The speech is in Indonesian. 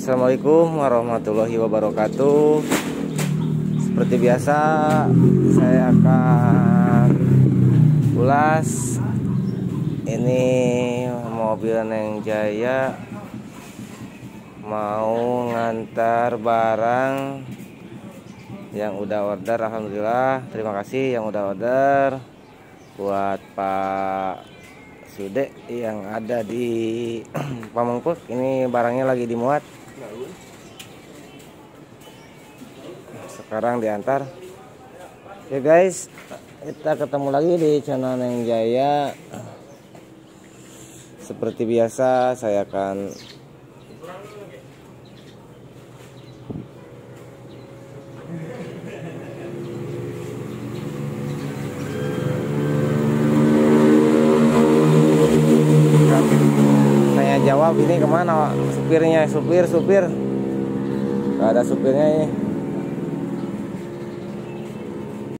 Assalamualaikum warahmatullahi wabarakatuh. Seperti biasa, saya akan ulas ini mobil Neng Jaya mau ngantar barang yang udah order. Alhamdulillah, terima kasih yang udah order. Buat Pak Sude yang ada di Pamengpeuk, ini barangnya lagi dimuat, sekarang diantar. Oke guys, kita ketemu lagi di channel Neng Jaya. Seperti biasa, saya akan jawab ini kemana supirnya, supir gak ada supirnya ini.